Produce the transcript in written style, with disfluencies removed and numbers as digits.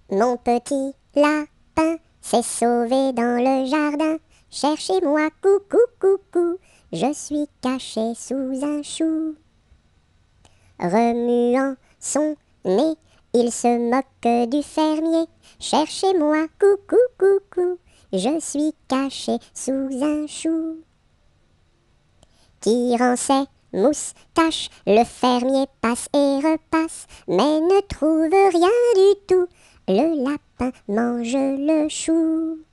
Mon petit lapin s'est sauvé dans le jardin. Cherchez-moi, coucou, coucou, je suis caché sous un chou. Remuant son nez, il se moque du fermier. Cherchez-moi, coucou, coucou, je suis caché sous un chou. Tirant ses moustaches, le fermier passe et repasse, mais ne trouve rien du tout. Le lapin mange le chou.